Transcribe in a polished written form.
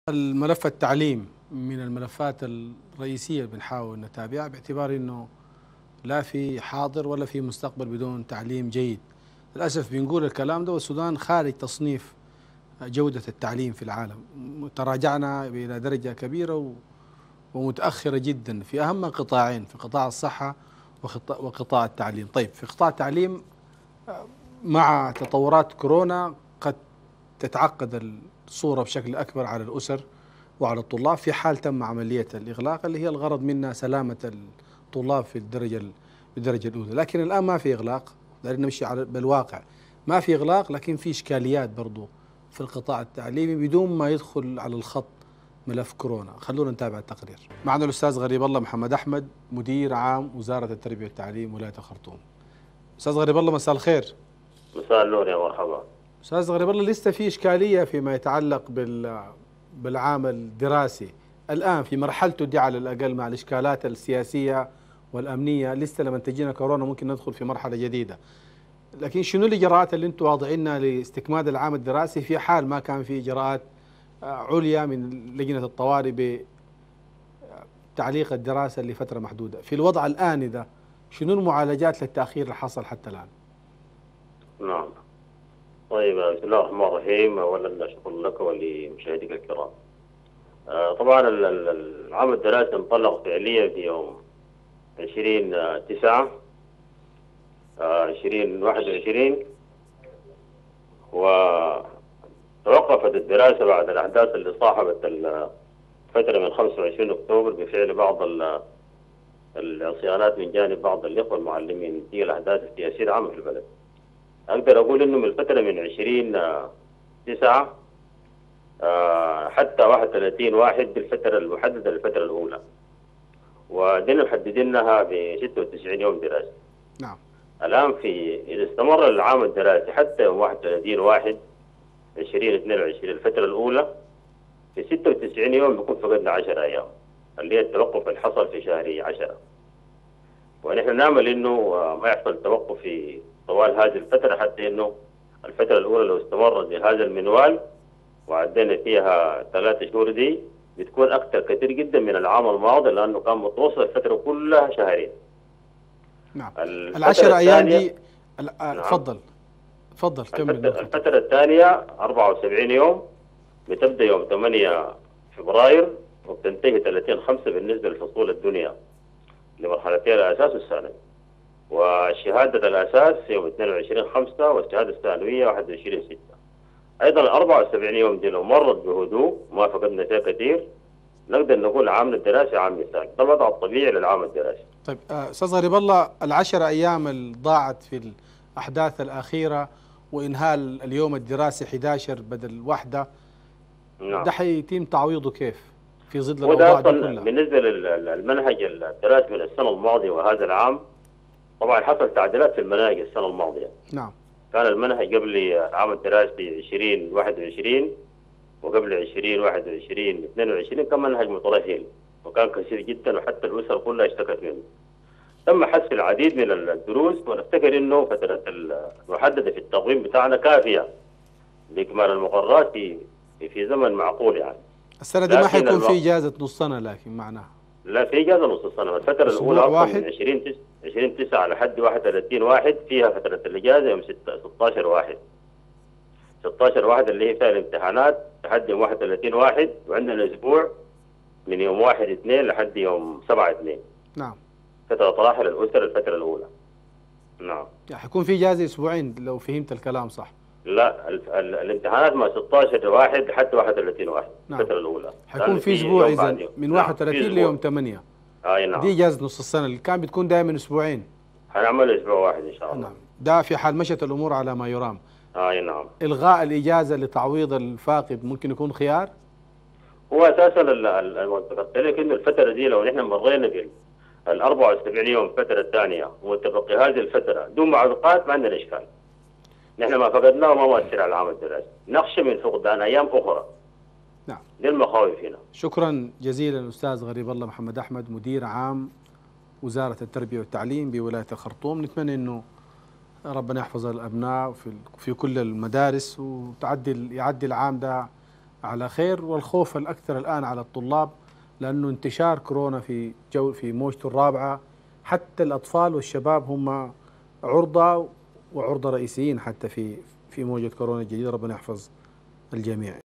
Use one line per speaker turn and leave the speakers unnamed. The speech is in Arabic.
الملف التعليم من الملفات الرئيسية اللي بنحاول نتابعها باعتبار انه لا في حاضر ولا في مستقبل بدون تعليم جيد. للأسف بنقول الكلام ده والسودان خارج تصنيف جودة التعليم في العالم، تراجعنا إلى درجة كبيرة ومتأخرة جدا في أهم قطاعين، في قطاع الصحة وقطاع التعليم. طيب في قطاع التعليم مع تطورات كورونا قد تتعقد الصورة بشكل أكبر على الأسر وعلى الطلاب في حال تم عملية الإغلاق اللي هي الغرض منها سلامة الطلاب في بالدرجة الأولى. لكن الآن ما في إغلاق، دارين نمشي على بالواقع، ما في إغلاق لكن في إشكاليات برضو في القطاع التعليمي بدون ما يدخل على الخط ملف كورونا. خلونا نتابع التقرير. معنا الأستاذ غريب الله محمد أحمد، مدير عام وزارة التربية والتعليم ولاية الخرطوم. أستاذ غريب الله مساء الخير.
مساء النور يا مرحبا.
أستاذ غريب الله، لسه في إشكالية فيما يتعلق بالعام الدراسي الآن في مرحلته دي على الأقل، مع الإشكالات السياسية والأمنية. لسه لما تجينا كورونا ممكن ندخل في مرحلة جديدة، لكن شنو الإجراءات اللي أنتم واضعينها لاستكمال العام الدراسي في حال ما كان في إجراءات عليا من لجنة الطوارئ بتعليق الدراسة لفترة محدودة؟ في الوضع الآن ده شنو المعالجات للتأخير اللي حصل حتى الآن؟
نعم. طيب، بسم الله الرحمن الرحيم. أولا شكرا لك ولمشاهديك الكرام. طبعا العام الدراسي انطلق فعليا في يوم 20/9 2021، وتوقفت الدراسة بعد الأحداث اللي صاحبت الفترة من 25 أكتوبر بفعل بعض العصيانات من جانب بعض الإخوة المعلمين في الأحداث السياسية العامة في البلد. أقدر أقول إنه من الفترة من 20/9 حتى 31/1 بالفترة المحددة للفترة الأولى، ودينا محددينها ب 96 يوم دراسي.
نعم.
الآن إذا استمر العام الدراسي حتى يوم 31/1/2022 الفترة الأولى، في 96 يوم بيكون فقدنا 10 أيام اللي هي التوقف اللي حصل في شهر 10. ونحن نعمل إنه ما يحصل توقف في طوال هذه الفترة، حتى إنه الفترة الأولى لو استمرت بهذا المنوال وعدينا فيها 3 شهور دي بتكون أكثر كثير جدا من العام الماضي، لأنه كان متوسط الفترة كلها شهرين.
نعم. ال10 أيام دي تفضل تفضل كمل.
الفترة الثانية 74 يوم، بتبدأ يوم 8 فبراير وبتنتهي 30/5 بالنسبة لفصول الدنيا لمرحلتي الأساس والثانوي، وشهادة الأساس يوم 22/5 والشهادة الثانوية 21/6. أيضا 74 يوم دي لو مرت بهدوء ما فقدنا فيها كثير نقدر نقول عامنا الدراسي عام مثالي، ده الوضع الطبيعي للعام الدراسي.
طيب أستاذ غريب الله، ال10 أيام اللي ضاعت في الأحداث الأخيرة وإنهاء اليوم الدراسي 11 بدل واحدة،
نعم،
ده حيتم تعويضه كيف في ظل الأوضاع دي كلها؟
بالنسبة للمنهج الدراسي من السنة الماضية وهذا العام، طبعا حصل تعديلات في المناهج السنة الماضية.
نعم.
كان المنهج قبل العام الدراسي 2021 وقبل 2021-22 كان منهج مترهل وكان كثير جدا، وحتى الأسر كلها اشتكت منه. تم حذف العديد من الدروس، ونفتكر انه فترة المحددة في التقويم بتاعنا كافية لإكمال المقررات في زمن معقول يعني.
السنة دي ما حيكون في إجازة نص سنة، لكن معناها
لا، في إجازة نص السنة. الفترة الأولى أصلا من 20/9 لحد 31/1 فيها فترة الإجازة يوم 16/1 16/1 اللي هي فيها الامتحانات لحد يوم 31/1، وعندنا أسبوع من يوم 1/2 لحد يوم 7/2.
نعم.
فترة طراحل الأسر الفترة الأولى. نعم.
يعني حيكون في إجازة أسبوعين لو فهمت الكلام صح؟
لا، الامتحانات ما 16/1 لحد 31/1.
نعم.
الفترة الأولى
حيكون في أسبوع إذا من 31 ليوم 8.
نعم.
دي إجازة نص السنة اللي كان بتكون دائما أسبوعين.
هنعمل أسبوع واحد إن شاء الله.
نعم. ده في حال مشت الأمور على ما يرام.
نعم.
إلغاء الإجازة لتعويض الفاقد ممكن يكون خيار؟
هو أساسا المنطقة لك إنه الفترة دي لو نحن مرينا بال 74 يوم الفترة الثانية وتبقي هذه الفترة دون معوقات ما عندنا إشكال. نحن ما فقدناه وما مؤثر على العام الدراسي، نخشى من فقدان أيام أخرى.
نعم.
دي المخاوف هنا.
شكرا جزيلا أستاذ غريب الله محمد أحمد، مدير عام وزارة التربية والتعليم بولاية الخرطوم. نتمنى إنه ربنا يحفظ الأبناء في كل المدارس يعدي العام ده على خير، والخوف الأكثر الآن على الطلاب لأنه انتشار كورونا في موجته الرابعة، حتى الأطفال والشباب هم عرضة رئيسيين حتى في موجة كورونا الجديدة. ربنا يحفظ الجميع.